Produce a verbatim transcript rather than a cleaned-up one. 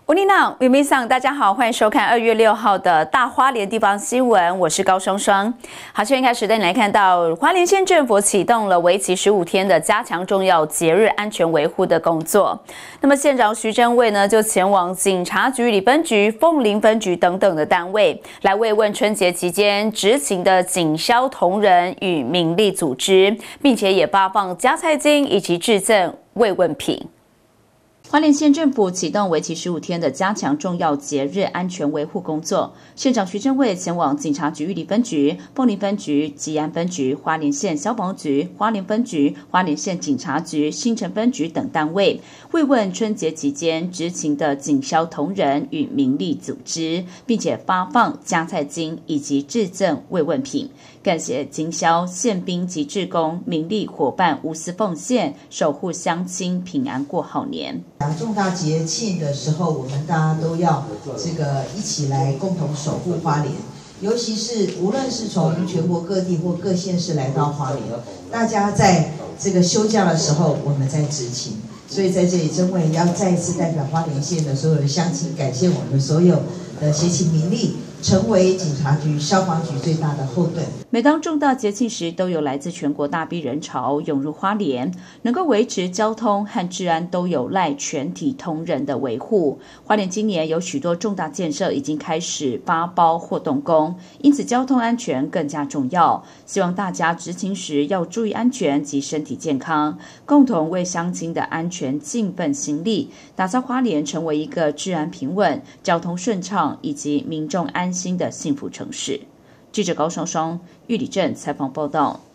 乌尼娜、维米桑，大家好，欢迎收看二月六号的大花莲地方新闻，我是高双双。好，现在开始带你来看到花莲县政府启动了为期十五天的加强重要节日安全维护的工作。那么县长徐正伟呢，就前往警察局、里分局、凤林分局等等的单位，来慰问春节期间执勤的警消同仁与民力组织，并且也发放加菜金以及致赠慰问品。花莲县政府启动为期十五天的加强重要节日安全维护工作。县长徐正伟前往警察局玉里分局、凤林分局、吉安分局、花莲县消防局、花莲分局、花莲县警察局、新城分局等单位，慰问春节期间执勤的警消同仁与民力组织，并且发放加菜金以及致赠慰问品，感谢警消、宪兵及志工、民力伙伴无私奉献，守护乡亲平安过好年。 重大节庆的时候，我们大家都要这个一起来共同守护花莲，尤其是无论是从全国各地或各县市来到花莲，大家在这个休假的时候，我们在执勤，所以在这里，真伟要再一次代表花莲县的所有的乡亲，感谢我们所有的协勤民力，成为警察局、消防局最大的后盾。 每当重大节庆时，都有来自全国大批人潮涌入花莲，能够维持交通和治安都有赖全体同仁的维护。花莲今年有许多重大建设已经开始发包或动工，因此交通安全更加重要。希望大家执勤时要注意安全及身体健康，共同为乡亲的安全尽份心力，打造花莲成为一个治安平稳、交通顺畅以及民众安心的幸福城市。记者高双双玉里镇采访报道。